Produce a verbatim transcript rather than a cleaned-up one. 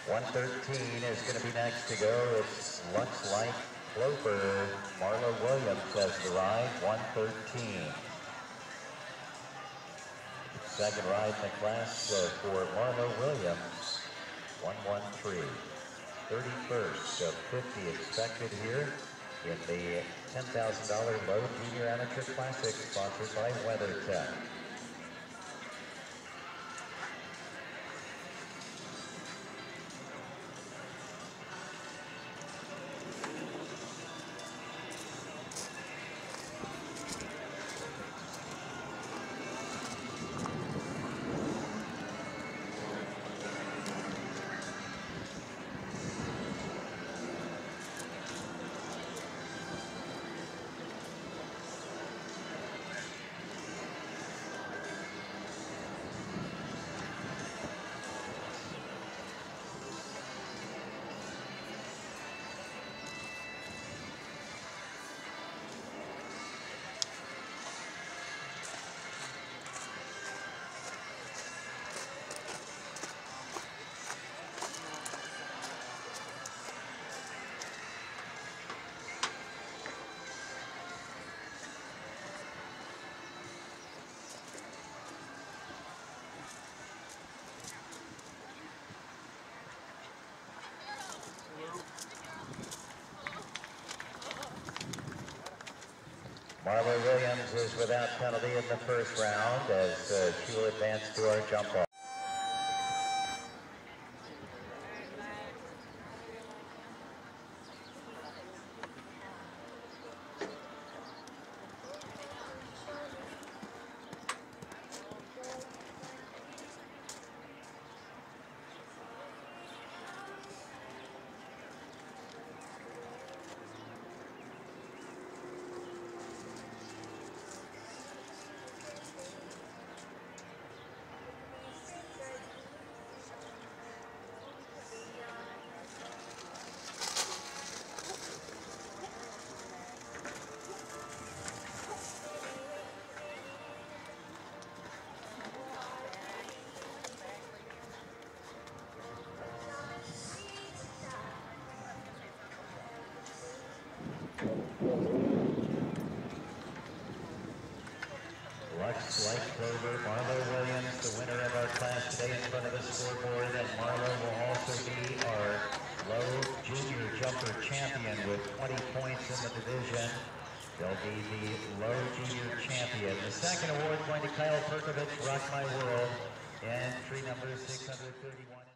one thirteen is going to be next to go. It looks like Clover. Marlo Williams has the ride, one thirteen. Second ride in the class uh, for Marlo Williams, one one three. thirty-first of fifty expected here in the ten thousand dollar Low Junior Amateur Classic, sponsored by WeatherTech. Marlo Williams is without penalty in the first round as uh, she will advance to our jump off. Looks like Clover, Marlo Williams, the winner of our class today in front of the scoreboard, and Marlo will also be our low junior jumper champion with twenty points in the division. They'll be the low junior champion. The second award going to Kyle Perkovich, Rock My World, and entry number six hundred thirty-one.